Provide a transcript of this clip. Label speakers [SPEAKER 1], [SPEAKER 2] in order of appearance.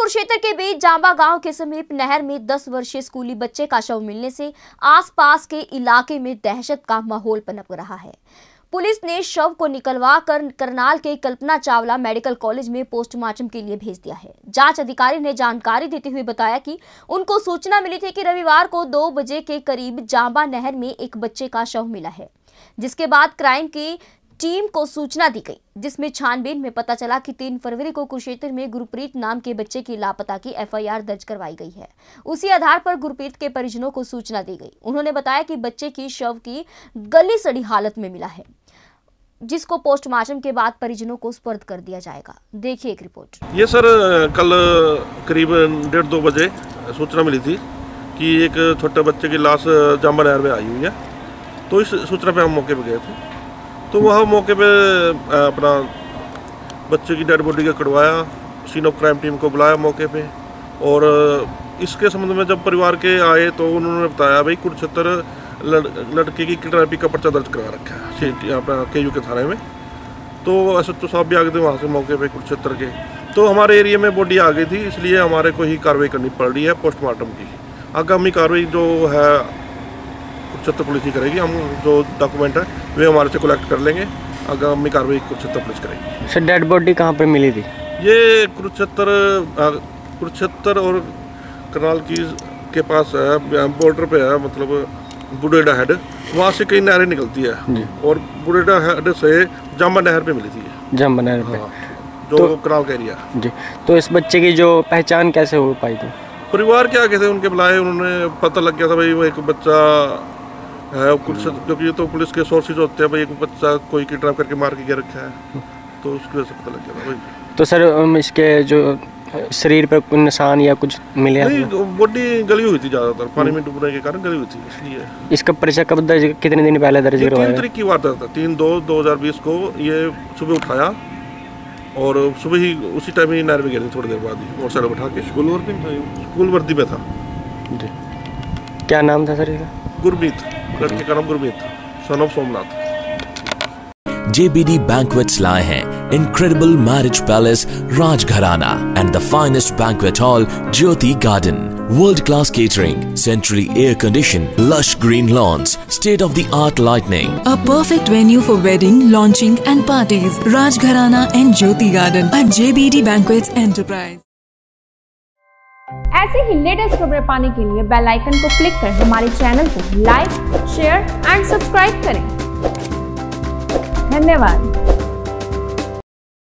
[SPEAKER 1] कुरुक्षेत्र के बीच जांबा गांव के समीप नहर में 10 वर्षीय स्कूली बच्चे का शव मिलने से आसपास के इलाके में दहशत का माहौल पनप रहा है। पुलिस ने शव को निकलवा कर करनाल के कल्पना चावला मेडिकल कॉलेज में पोस्टमार्टम के लिए भेज दिया है। जांच अधिकारी ने जानकारी देते हुए बताया कि उनको सूचना मिली थी कि रविवार को 2 बजे के करीब जांबा नहर में एक बच्चे का शव मिला है, जिसके बाद क्राइम की टीम को सूचना दी गई, जिसमें छानबीन में पता चला कि 3 फरवरी को कुरुक्षेत्र में गुरप्रीत नाम के बच्चे की लापता की एफआईआर दर्ज करवाई गई है। उसी आधार पर गुरप्रीत के परिजनों को सूचना दी गई। उन्होंने बताया कि बच्चे की शव की गली सड़ी हालत में मिला है, जिसको पोस्टमार्टम के बाद परिजनों को सुपुर्द कर दिया जाएगा। देखिए एक रिपोर्ट।
[SPEAKER 2] ये सर कल करीब 1:30-2 बजे सूचना मिली थी कि एक छोटे बच्चे की लाश जांबा नहर में आई हुई है। तो इस सूचना पे हम मौके पे गए थे। तो वहाँ मौके पे अपना बच्चे की डेड बॉडी का कटवाया, सीन ऑफ क्राइम टीम को बुलाया मौके पे, और इसके संबंध में जब परिवार के आए तो उन्होंने बताया भाई कुरुक्षेत्र लड़के की किडनैपिंग का पर्चा दर्ज करा रखा है अपना केयू के थाने में। तो एसएचओ साहब भी आ गए थे वहाँ से मौके पे कुरुक्षेत्र के। तो हमारे एरिया में बॉडी आ गई थी, इसलिए हमारे को ही कार्रवाई करनी पड़ रही है पोस्टमार्टम की। आगामी कार्रवाई जो है कुरुक्षेत्र पुलिस ही करेगी। हम जो डॉक्यूमेंट है वे हमारे से कलेक्ट कर लेंगे। आगामी कार्रवाई कुरुक्षेत्र पुलिस करेगी।
[SPEAKER 3] सर डेड बॉडी कहाँ पे मिली थी?
[SPEAKER 2] ये कुरुक्षेत्र और करनाल के पास है, बॉर्डर पे है, मतलब बुढ़ेडा हेड, वहाँ से कई नहरें निकलती है और बुढ़ेडा हेड से जांबा नहर पे मिली थी।
[SPEAKER 3] जांबा नहर पे
[SPEAKER 2] जो तो, करनाल का एरिया
[SPEAKER 3] जी। तो इस बच्चे की जो पहचान कैसे हो पाई थी?
[SPEAKER 2] परिवार के आगे थे, उनके बुलाए, उन्होंने पता लग गया था भाई वो एक बच्चा है कुरुक्षेत्र, क्योंकि ये तो पुलिस के सोर्सेज होते हैं भाई एक बच्चा कोई किडनैप करके मार के रखा है, तो उसकी वजह से पता लग गया था भाई।
[SPEAKER 3] तो सर इसके जो शरीर पर कोई निशान या कुछ मिले?
[SPEAKER 2] नहीं, बॉडी गली हुई थी, ज़्यादातर पानी में डूबने के कारण गली हुई थी, इसलिए।
[SPEAKER 3] इसका पर्चा कब दर्ज, कितने दिन पहले दर्ज करवाया?
[SPEAKER 2] 3 तारीख की बात था, 3/2/2020 को ये सुबह उठाया और सुबह ही उसी टाइम ही नहर में गए थे, थोड़ी देर बाद ही मोटरसाइकिल बैठा के। स्कूल वर्दी में था
[SPEAKER 3] जी। क्या नाम था सर इसका?
[SPEAKER 2] गुरमीत, लड़के का नाम Gurmeet, son of Somnath.
[SPEAKER 4] JBD Banquets लाए हैं incredible marriage palace Rajgharana and the finest banquet hall Jyoti Garden. World-class catering, centrally air-conditioned, lush green lawns, state-of-the-art lighting.
[SPEAKER 5] A perfect venue for wedding, launching and parties. Rajgharana and Jyoti Garden at JBD Banquets Enterprise.
[SPEAKER 6] ऐसे ही latest खबरें पाने के लिए bell icon को click कर हमारे channel को like, share and subscribe करें। धन्यवाद।